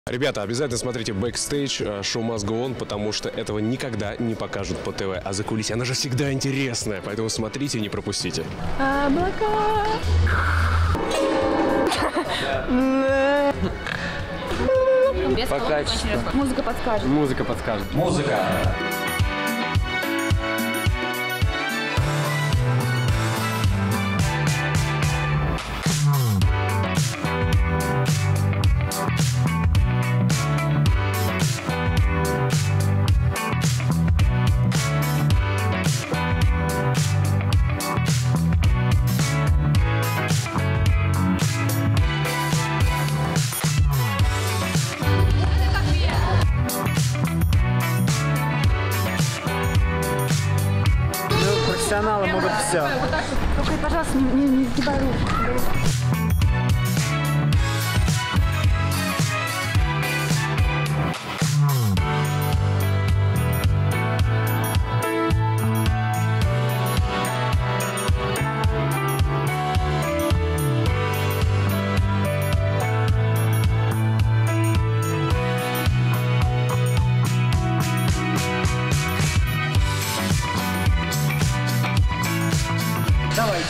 Ребята, обязательно смотрите бэкстейдж шоу Must Go On, потому что этого никогда не покажут по ТВ. А закулисье, она же всегда интересная, поэтому смотрите и не пропустите. Облака! Пока. Музыка подскажет. Музыка подскажет. Музыка. Профессионалы могут все. Только, пожалуйста, не сгибай руку. Давай.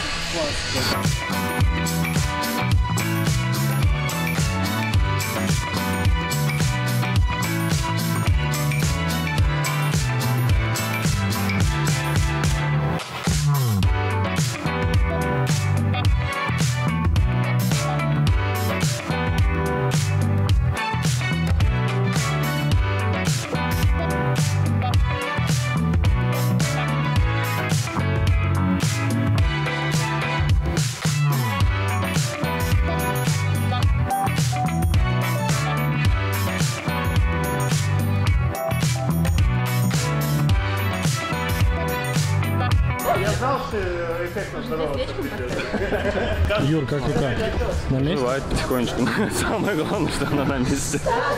Я знал, что эффектно здорово. Юр, как рука? На месте? Бывает потихонечку. Самое главное, что она на месте.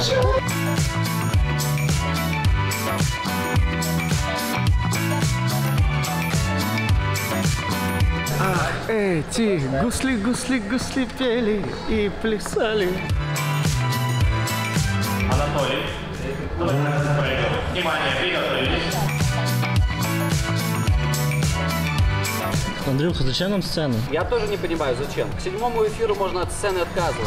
Ах, эти гусли пели и плясали. Анатолий, внимание, приготовились. Андрюха, зачем нам сцена? Я тоже не понимаю, зачем. К 7-му эфиру можно от сцены отказываться.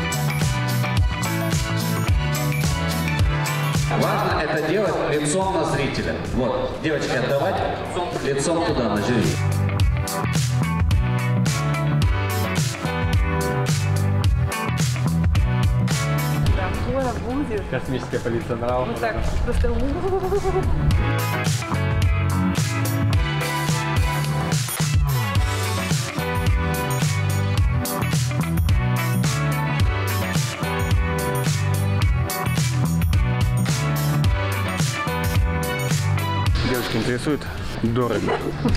Важно это делать лицом на зрителя. Вот, девочки, отдавать лицом туда, на жюри. Такое будет. Космическая полиция нравов. Вот так, просто... Девушки интересует? Дорого.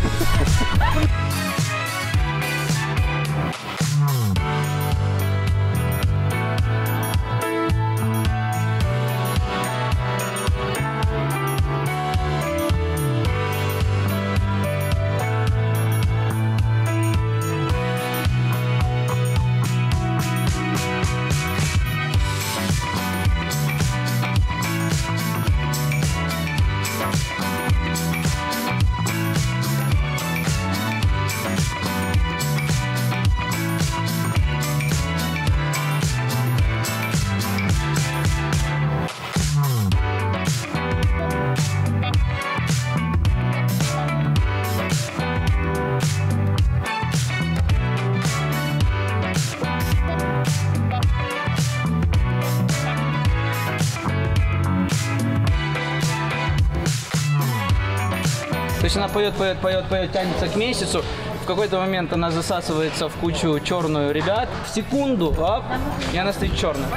То есть она поет, тянется к месяцу. В какой-то момент она засасывается в кучу черную ребят. В секунду, оп, и она стоит черная.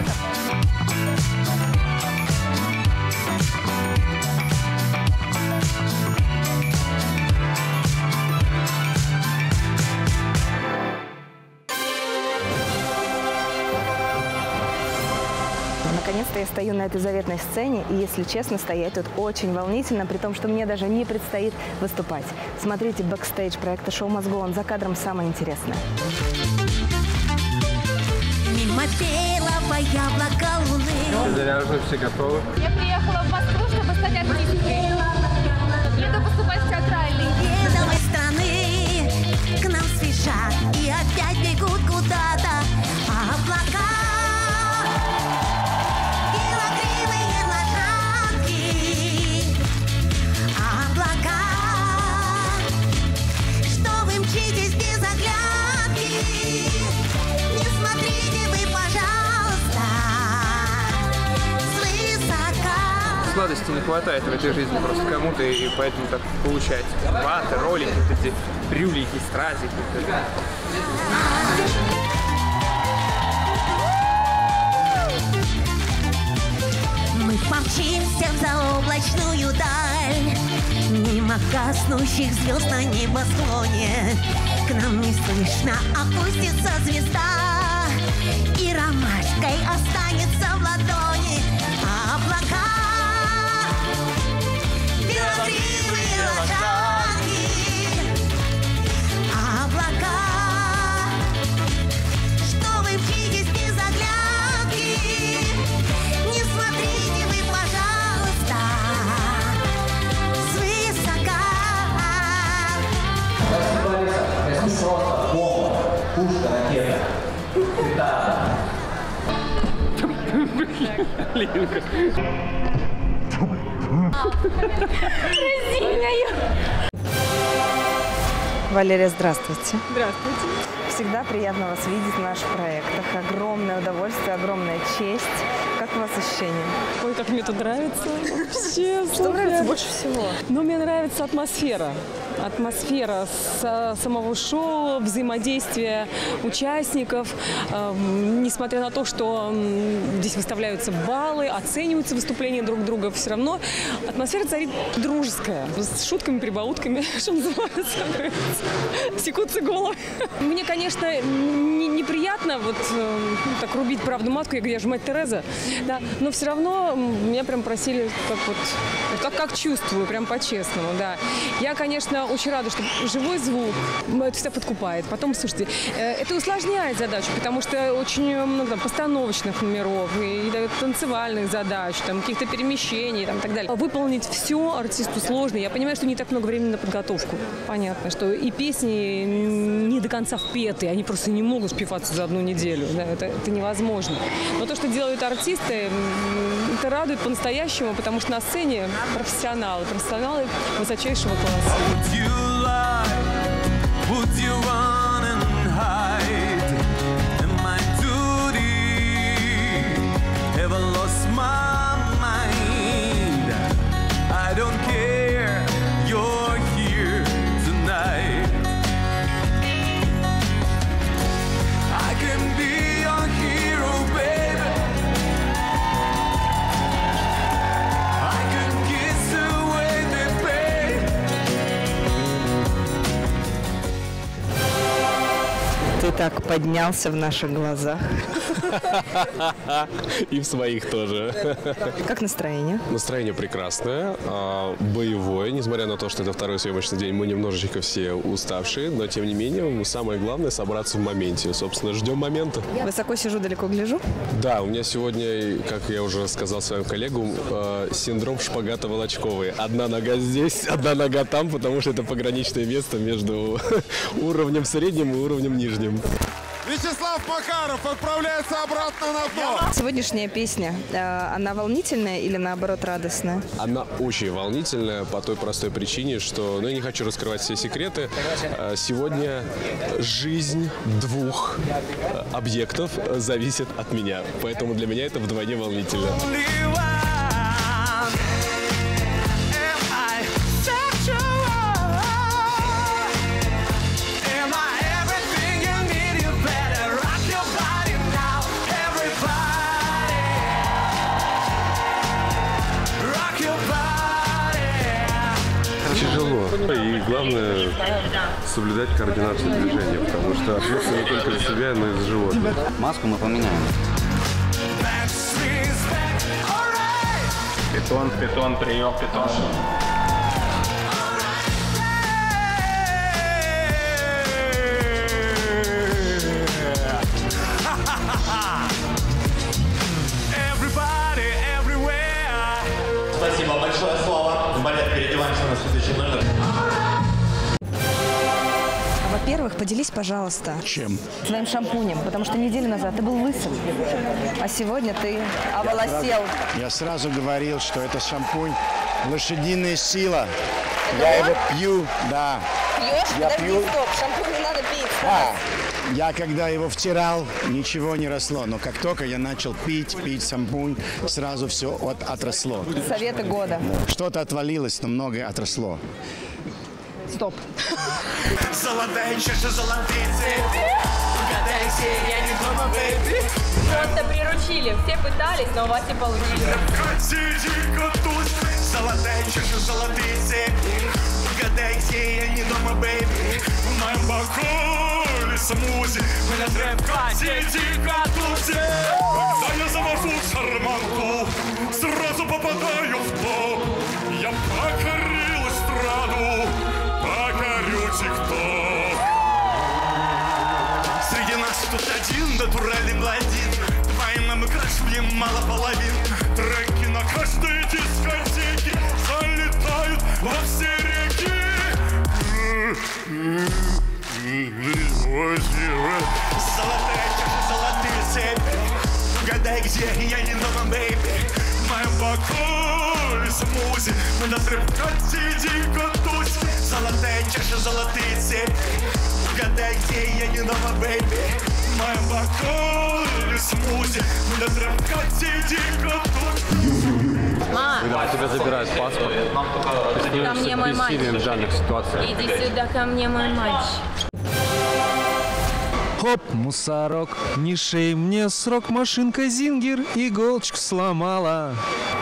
Наконец-то я стою на этой заветной сцене, и, если честно, стоять тут очень волнительно, при том, что мне даже не предстоит выступать. Смотрите бэкстейдж проекта «Шоу Must Go On», за кадром самое интересное. Мимо белого яблока луны Все заряжены, все готовы. Я приехала в Москву, чтобы стать артисткой. Еду поступать в театральный. Белой страны к нам спешат и опять бегут куда-то облака. Белокрылые лошадки, облака. Что вы мчитесь без оглядки? Не смотрите вы, пожалуйста, свысока. Сладости не хватает в этой жизни просто кому-то, и поэтому так получается. Ваты, ролики, вот эти брюлики, стразики. Мы помчимся в заоблачную даль, мимо гаснущих звезд на небосклоне. К нам неслышно опустится звезда, и ромашкой останется в ладони облака. Белокрылые лошадки, облака. Что вы мчитесь без оглядки? Не смотрите вы, пожалуйста, свысока. Это просто бомба, пушка, ракета. Да. Валерия, здравствуйте. Здравствуйте. Всегда приятно вас видеть в наших проектах. Огромное удовольствие, огромная честь. Как у вас ощущения? Ой, как мне тут нравится. Вообще, Что нравится больше всего? Ну, мне нравится атмосфера. Атмосфера самого шоу, взаимодействие участников. Несмотря на то, что здесь выставляются баллы, оцениваются выступления друг друга, все равно атмосфера царит дружеская. С шутками, прибаутками, что называется. Секутся головы. Мне, конечно, неприятно вот так рубить правду матку, я же мать Тереза, да, но все равно меня прям просили как чувствую, прям по-честному, да. Я, конечно, очень рада, что живой звук это всегда подкупает. Потом, слушайте, это усложняет задачу, потому что очень много постановочных номеров и танцевальных задач, там, каких-то перемещений там, и так далее. Выполнить все артисту сложно. Я понимаю, что не так много времени на подготовку. Понятно, что и песни не до конца впеты, они просто не могут спеваться за одну неделю. Да, это невозможно. Но то, что делают артисты, это радует по-настоящему, потому что на сцене профессионалы высочайшего класса. Ты так поднялся в наших глазах. И в своих тоже. Как настроение? Настроение прекрасное, боевое. Несмотря на то, что это второй съемочный день, мы немножечко все уставшие, но тем не менее, самое главное — собраться в моменте. Собственно, ждем момента. Высоко сижу, далеко гляжу? Да, у меня сегодня, как я уже сказал своим коллегам, синдром шпагата Волочковой. Одна нога здесь, одна нога там, потому что это пограничное место между уровнем средним и уровнем нижним. Вячеслав Макаров отправляется обратно на дно. Сегодняшняя песня, она волнительная или наоборот радостная? Она очень волнительная по той простой причине, что, я не хочу раскрывать все секреты. Сегодня жизнь двух объектов зависит от меня. Поэтому для меня это вдвойне волнительно. Тяжело. И главное соблюдать координацию движения, потому что ответственность не только за себя, но и за животных. Маску мы поменяем. Питон, прием, питон. Everybody Во-первых, поделись, пожалуйста. Чем? Своим шампунем, потому что неделю назад ты был лысым, а сегодня ты оволосел. Я сразу говорил, что это шампунь лошадиная сила. Я его пью, да. Пьешь? Я Подожди, пью. стоп, шампунь не надо пить. Да. Я когда его втирал, ничего не росло. Но как только я начал пить шампунь, сразу все отросло. Советы года. Что-то отвалилось, но многое отросло. Стоп. Золотая чаша, золотые цепи. Угадайте, я не дома, бэйби. Просто приручили. Все пытались, но у вас не получилось. Золотая чаша, золотые цепи. Угадайте, я не дома, бэйби. В моем бокале смузи. Мы на трэп-катусе. Когда я завожу шарманку, сразу попадаю в топ. Я покорил эстраду, покорю тик-ток. Среди нас тут один натуральный блондин. Твоим нам крашиваем мало половин. Треки на каждой дискотеке залетают во все реки. Золотая чаша, золотые цепи. Угадай, где я не дома, бэйби. В моем бокале смузи. Мы на трэп-кате дико тусим. Золотая чаша, золотые цепи. Угадай, где я не дома, бэйби. В моем бокале смузи. Мы на трэп-кате дико тусим. Когда тебя забирают паспорт, Ко мне мой мальчик. в данных ситуациях. Иди сюда, ко мне мой мальчик. Хоп, мусорок, не шей мне срок, машинка Зингер иголочку сломала.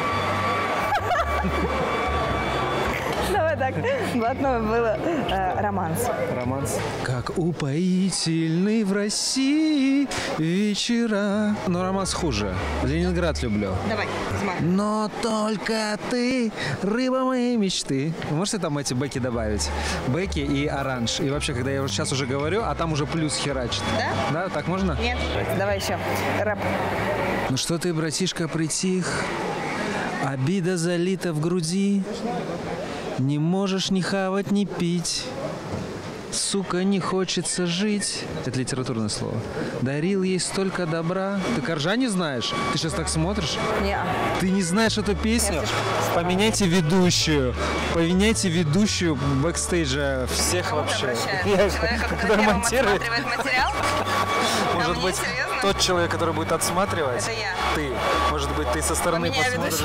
Давай так, блатное было романс. Романс. Как упоительный в России вечера. Но романс хуже. Ленинград люблю. Давай, измар. Но только ты, рыба моей мечты. Вы можете там эти бэки добавить? Бэки и оранж. И вообще, когда я сейчас уже говорю, а там уже плюс херачит. Да? Да, так можно? Нет. Давай еще. Рэп. Ну что ты, братишка, притих? Обида залита в груди. Не можешь ни хавать, ни пить. Сука, не хочется жить. Это литературное слово. Дарил ей столько добра. Ты Коржа не знаешь? Ты сейчас так смотришь? Нет. Ты не знаешь эту песню? Поменяйте ведущую. Поменяйте ведущую бэкстейджа всех вообще. Который монтирует. Материал? Может быть, тот человек, который будет отсматривать? Это я. Ты. Может быть, ты со стороны посмотришь.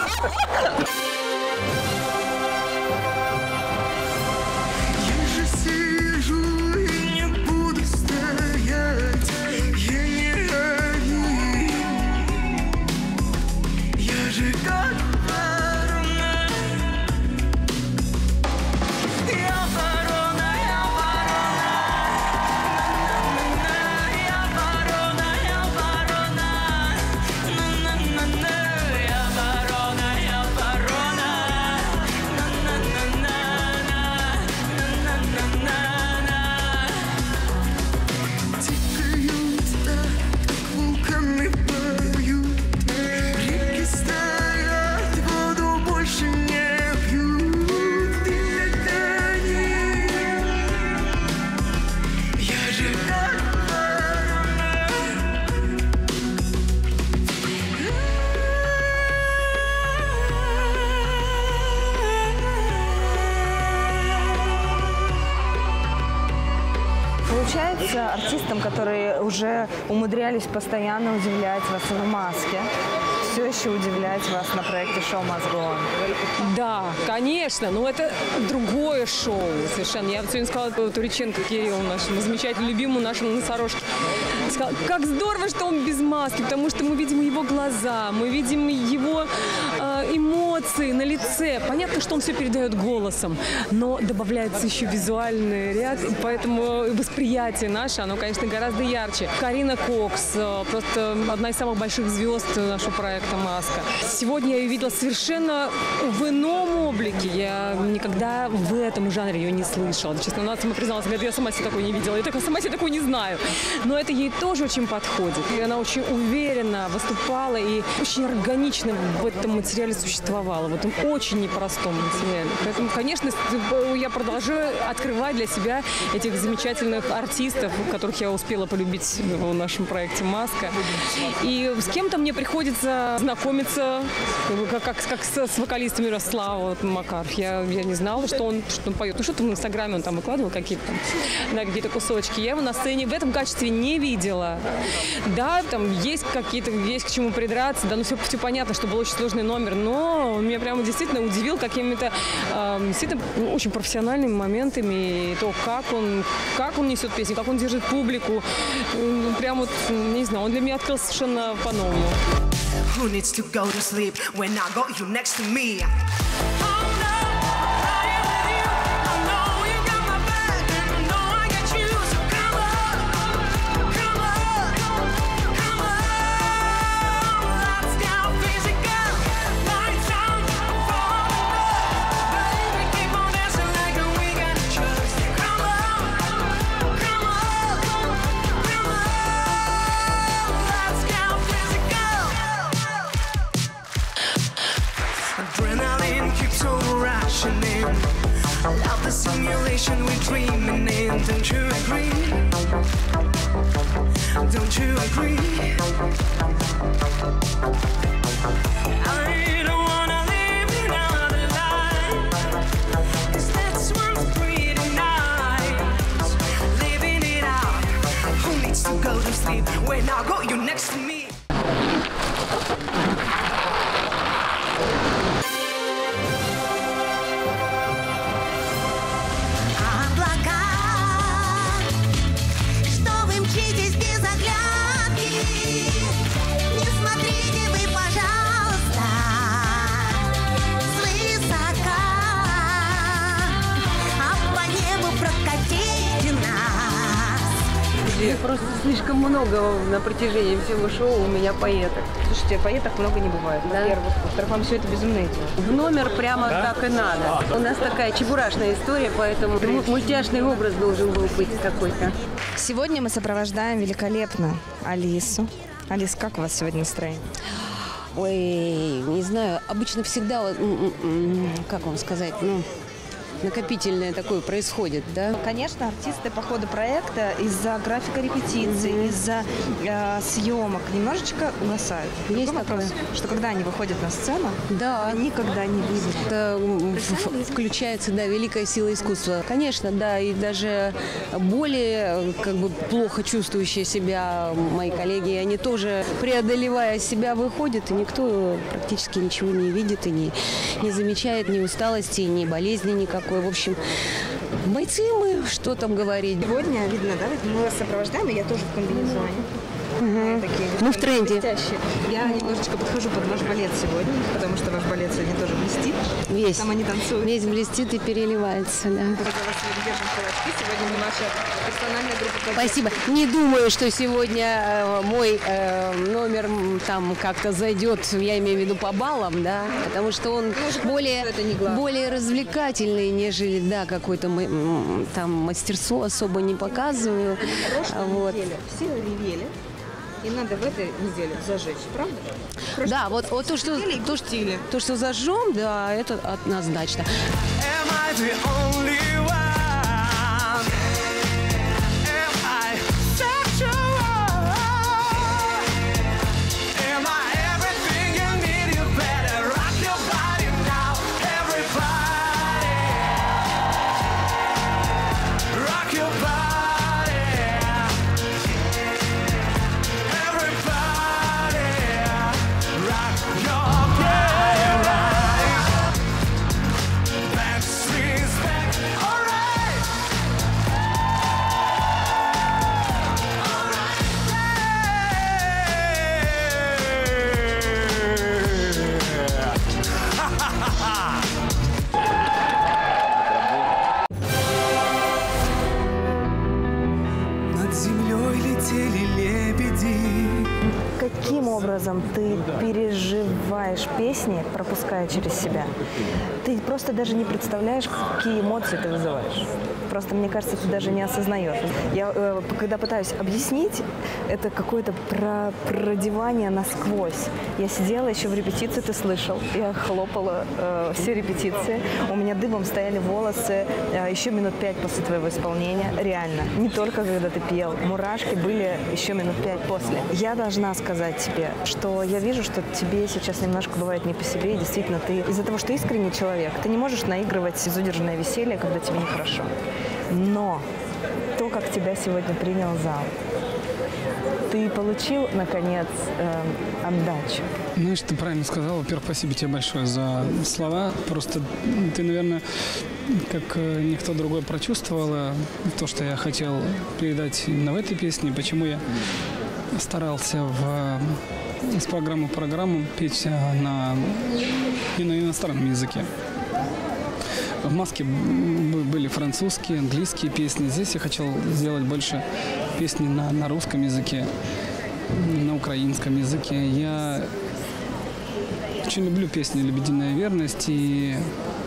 Получается, артистам, которые уже умудрялись постоянно удивлять вас в маске, все еще удивлять вас на проекте «Шоу Must Go On». Да, конечно, но это другое шоу совершенно. Я сегодня сказала Туриченко Кириллу, нашему замечательному, любимому нашему носорожке. Сказала, как здорово, что он без маски, потому что мы видим его глаза, мы видим его эмоции на лице. Понятно, что он все передает голосом, но добавляется еще визуальный ряд, и поэтому восприятие наше, оно, конечно, гораздо ярче. Карина Кокс, просто одна из самых больших звезд нашего проекта «Маска». Сегодня я ее видела совершенно в ином облике. Я никогда в этом жанре ее не слышала. Честно, она сама призналась, говорит, я сама себя такой не видела, я сама себя такой не знаю. Но это ей тоже очень подходит. И она очень уверенно выступала и очень органично в этом материале существовало в этом очень непростом материале. Поэтому, конечно, я продолжаю открывать для себя этих замечательных артистов, которых я успела полюбить в нашем проекте «Маска». И с кем-то мне приходится знакомиться, как с вокалистом Ярослава Макаров. Я не знала, что он поет. Ну, что-то в Инстаграме он там выкладывал какие-то кусочки. Я его на сцене в этом качестве не видела. Да, там есть к чему придраться, да, ну все понятно, что был очень сложный номер, но он меня прямо действительно удивил какими-то действительно очень профессиональными моментами, и то, как он несет песню, как он держит публику. Прям вот, не знаю, он для меня открылся совершенно по-новому. Who needs to go to sleep when I got you next to me? Love the simulation we're dreaming in. Don't you agree? Don't you agree? I don't wanna live another life, 'cause that's one's pretty nice. Living it out. Who needs to go to sleep when I got you next to me? Просто слишком много на протяжении всего шоу у меня поэток. Слушайте, поэток много не бывает. Да? Во-первых. Во-вторых, вам все это безумно идет. В номер прямо так и надо. У нас такая чебурашная история, поэтому мультяшный образ должен был быть какой-то. Сегодня мы сопровождаем великолепно Алису. Алис, как у вас сегодня настроение? Ой, не знаю, обычно всегда, как вам сказать, накопительное такое происходит, да? Конечно, артисты по ходу проекта из-за графика репетиций, из-за съемок немножечко угасают. Есть такой вопрос, что когда они выходят на сцену, да, никогда не видят. Это включается, да, великая сила искусства. Конечно, да, и даже более плохо чувствующие себя мои коллеги, они тоже, преодолевая себя, выходят, и никто практически ничего не видит и не замечает ни усталости, ни болезни никакой. В общем, бойцы мы, что там говорить. Сегодня видно, да, мы вас сопровождаем, и я тоже в комбинезоне. Такие, мы в тренде. Блестящие. Я немножечко подхожу под ваш балет сегодня, потому что ваш балет сегодня тоже блестит. Весь. Там они танцуют. Весь блестит и переливается, да. Сегодня мы наша персональная группа. Спасибо. Не думаю, что сегодня мой номер там как-то зайдет, я имею в виду по баллам, да, потому что он более развлекательный, нежели, да, какое-то там мастерство особо не показываю. Вот. Все ревели. И надо в этой неделе зажечь, правда? Да, вот то, что зажжем, да, это однозначно. Alright. играешь песни, пропуская через себя, ты просто даже не представляешь, какие эмоции ты вызываешь. Просто, мне кажется, ты даже не осознаешь. Я, когда пытаюсь объяснить, это какое-то продевание насквозь. Я сидела еще в репетиции, ты слышал, я хлопала все репетиции, у меня дыбом стояли волосы, еще минут 5 после твоего исполнения, реально. Не только когда ты пел, мурашки были еще минут 5 после. Я должна сказать тебе, что я вижу, что тебе сейчас немножко бывает не по себе, и действительно ты из-за того, что искренний человек, ты не можешь наигрывать безудержное веселье, когда тебе нехорошо. Но то, как тебя сегодня принял зал, ты получил, наконец, отдачу. Ну, что ты правильно сказал. Во-первых, спасибо тебе большое за слова. Просто ты, наверное, как никто другой прочувствовала то, что я хотел передать именно в этой песне, почему я старался с программы в программу петь на иностранном языке. В «Маске» были французские, английские песни. Здесь я хотел сделать больше песни на русском языке, на украинском языке. Я очень люблю песни «Лебединая верность», и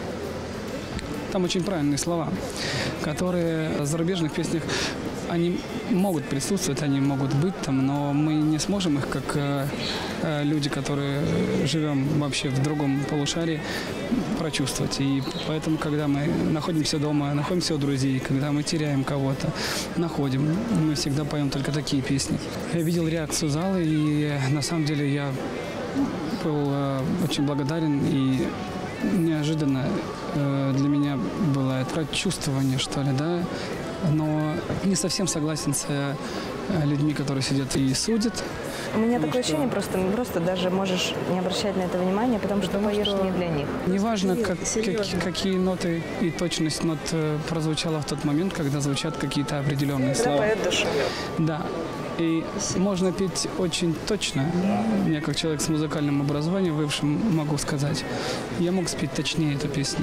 там очень правильные слова, которые в зарубежных песнях, они могут присутствовать, они могут быть там, но мы не сможем их, как люди, которые живем вообще в другом полушарии, прочувствовать. И поэтому, когда мы находимся дома, находимся у друзей, когда мы теряем кого-то, находим, мы всегда поем только такие песни. Я видел реакцию зала, и на самом деле я был очень благодарен, и неожиданно для меня было это чувствование, что ли, да, но не совсем согласен с людьми, которые сидят и судят. У меня такое ощущение, просто даже можешь не обращать на это внимания, потому что поешь не для них. Неважно, какие ноты и точность нот прозвучала в тот момент, когда звучат какие-то определенные слова. Да. И можно петь очень точно. Я, как человек с музыкальным образованием, бывшим, могу сказать, я мог спеть точнее эту песню.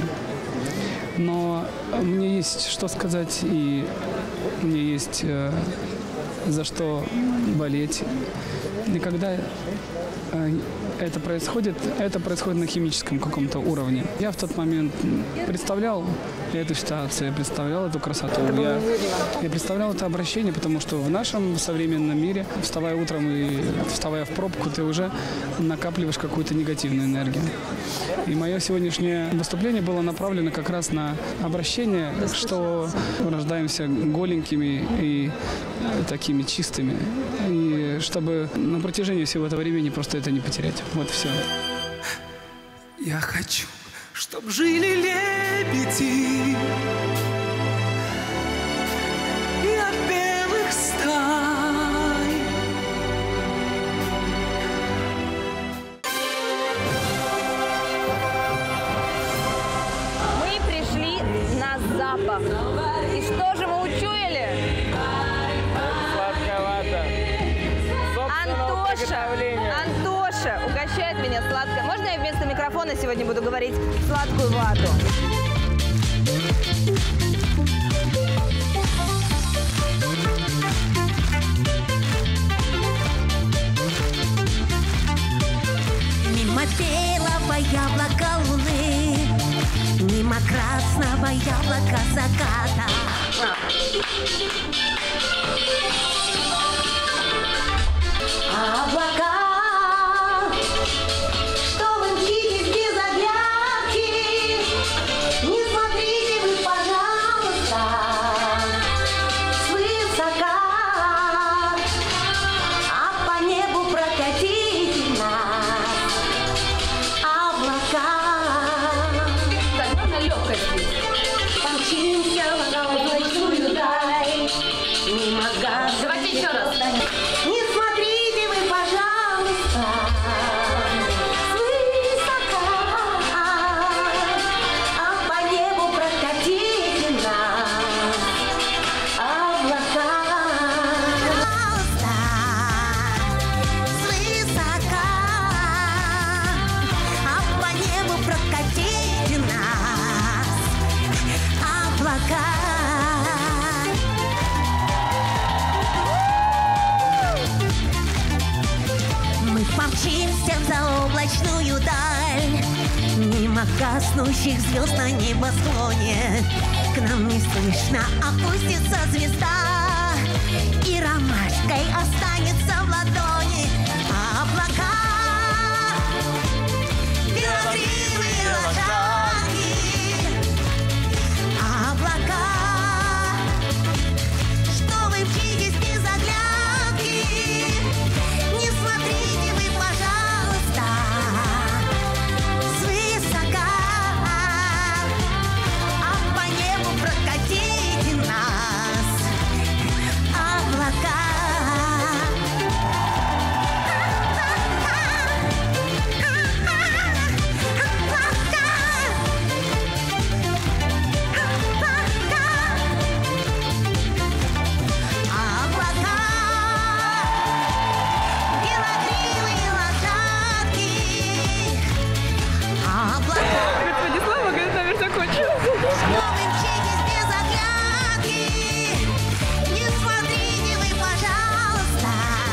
Но мне есть что сказать, и мне есть за что болеть. И когда это происходит на химическом каком-то уровне. Я в тот момент представлял эту ситуацию, я представлял эту красоту. Я представлял это обращение, потому что в нашем современном мире, вставая утром и вставая в пробку, ты уже накапливаешь какую-то негативную энергию. И мое сегодняшнее выступление было направлено как раз на обращение, что мы рождаемся голенькими и такими чистыми. И чтобы на протяжении всего этого времени просто это не потерять. Вот все. Я хочу, чтоб жили лебеди и от белых стай. Мы пришли на запах. И что же мы учуяли? Сладковато. Антоша угощает меня сладкой. Можно я вместо микрофона сегодня буду говорить сладкую вату? Мимо белого яблока луны, мимо красного яблока заката. Облака, что вы мчитесь без оглядки, не смотрите вы, пожалуйста, свысока, а по небу прокатите нас. Облака. Так, можно легкость. Помчимся в ночную даль, мимо газа. Давайте еще раз. Не смотрите вы, пожалуйста, гаснущих звезд на небосклоне. К нам неслышно опустится звезда, и ромашкой останется в ладони облака. Белокрылые лошадки, облака, что вы мчитесь без оглядки. Не смотрите вы, пожалуйста, свысока, а по небу прокатите нас облака. Господи, слава, когда номер закончился. Не смотрите вы, пожалуйста,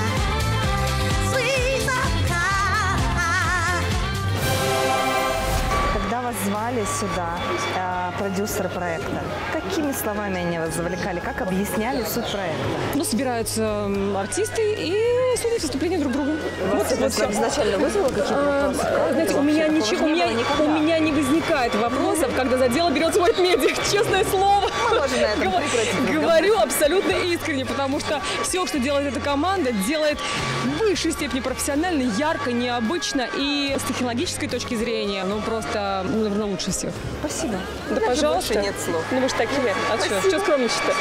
свысока. Когда вас звали сюда, продюсеры проекта, какими словами они вас завлекали? Как объясняли суть проекта? Ну, собираются артисты и судят выступления друг другу. Вас это изначально вызвало какие-то вопросы? Знаете, у меня ничего, у меня не возникает вопросов, когда за дело берется White Media, честное слово. Мы можем на этом прекратить. Говорю абсолютно искренне, потому что все, что делает эта команда, делает в высшей степени профессионально, ярко, необычно и с технологической точки зрения, ну просто, наверное, лучше всех. Спасибо. Да, Даже пожалуйста. больше нет слов. Ну, вы же такие. А что? Что скромничать-то?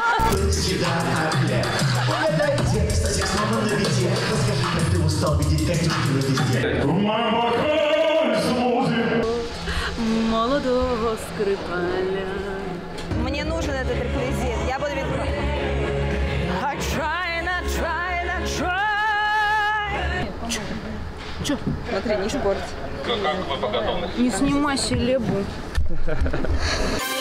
Молодого скрипаля. Мне нужен этот реквизит. Я буду видеть. I try and I try and I try. Чё? Смотри, не шпорт. Как вы по готовности? Не снимай селебу.